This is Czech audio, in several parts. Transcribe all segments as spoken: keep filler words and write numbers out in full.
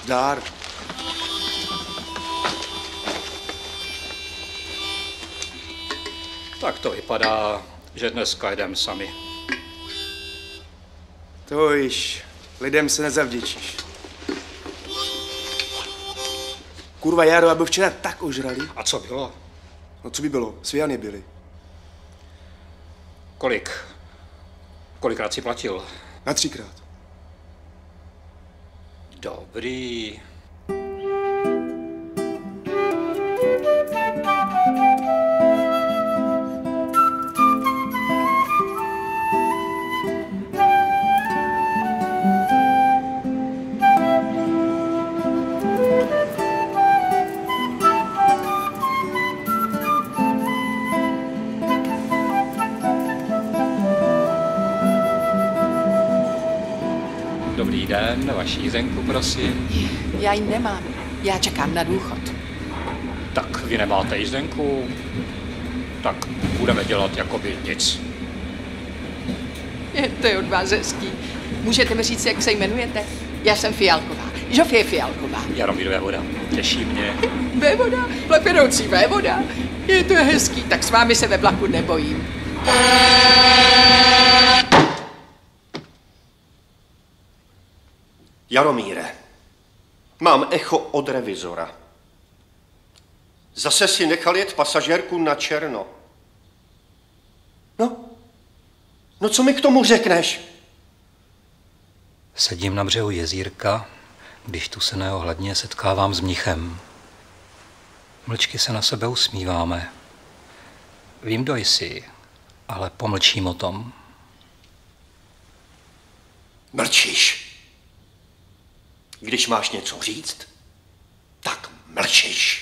Zdár. Tak to vypadá, že dneska jdem sami. To již, lidem se nezavděčíš. Kurva, Jaro, aby včera tak ožrali. A co bylo? No co by bylo? Sviany byly. Kolik? Kolikrát si platil? Na třikrát. Dobrý. Dobrý den, vaši jízdenku, prosím. Já ji nemám. Já čekám na důchod. Tak vy nemáte jízdenku? Tak budeme dělat jakoby nic. Je, to je od vás hezký. Můžete mi říct, jak se jmenujete? Já jsem Fialková. Žofie Fialková. Jaromír Vévoda. Těší mě. Vévoda? Plepěnoucí vévoda? Je to hezký, tak s vámi se ve vlaku nebojím. Jaromíre, mám echo od revizora. Zase si nechal jet pasažérku na černo. No, no co mi k tomu řekneš? Sedím na břehu jezírka, když tu se neohledně setkávám s mnichem. Mlčky se na sebe usmíváme. Vím, kdo jsi, ale pomlčím o tom. Mlčíš. Když máš něco říct, tak mlčíš.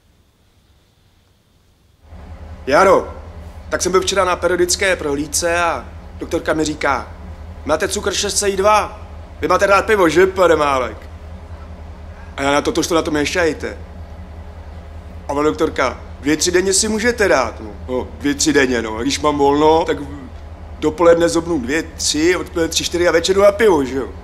Jaro, tak jsem byl včera na periodické prohlídce a doktorka mi říká, máte cukr šest celá dva, vy máte rád pivo, že, pane Málek? A já na to, tož to na tom nešajte. A ona doktorka, dvě, tři denně si můžete dát, no, no dvě, tři denně, no, a když mám volno, tak dopoledne zobnu dvě, tři, odpoledne tři, čtyři a večer jdu na pivo, že jo?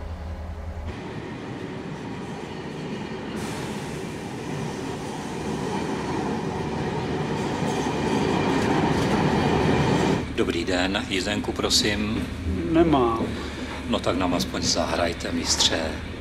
Dobrý den, jízdenku, prosím. Nemám. No tak nám aspoň zahrajte, mistře.